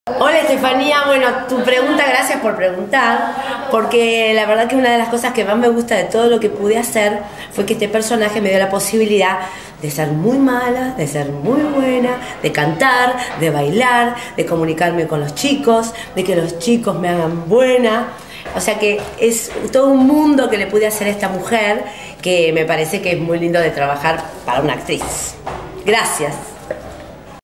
Hola Estefanía, bueno, tu pregunta, gracias por preguntar, porque la verdad que una de las cosas que más me gusta de todo lo que pude hacer fue que este personaje me dio la posibilidad de ser muy mala, de ser muy buena, de cantar, de bailar, de comunicarme con los chicos, de que los chicos me hagan buena. O sea que es todo un mundo que le pude hacer a esta mujer que me parece que es muy lindo de trabajar para una actriz. Gracias.